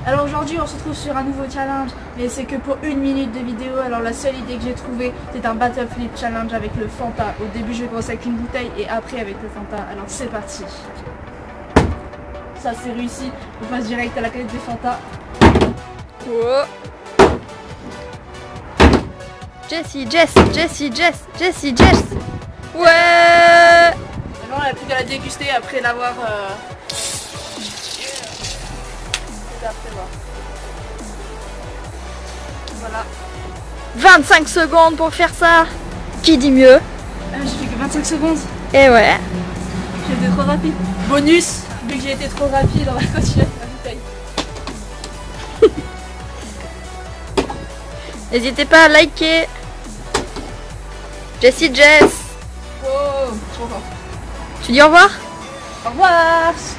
Alors aujourd'hui on se retrouve sur un nouveau challenge, mais c'est que pour 1 minute de vidéo. Alors la seule idée que j'ai trouvée, c'est un battle flip challenge avec le Fanta. Au début je vais commencer avec une bouteille et après avec le Fanta. Alors c'est parti. Ça c'est réussi, on passe direct à la canette des Fanta. Oh. Jessie. Ouais. Maintenant elle a plus qu'à la déguster après l'avoir... Voilà. 25 secondes pour faire ça. Qui dit mieux? J'ai fait que 25 secondes. Et ouais. J'ai été trop rapide. Bonus, vu que j'ai été trop rapide, on va continuer avec la bouteille. N'hésitez pas à liker. Jess. Oh, trop fort. Tu dis au revoir? Au revoir.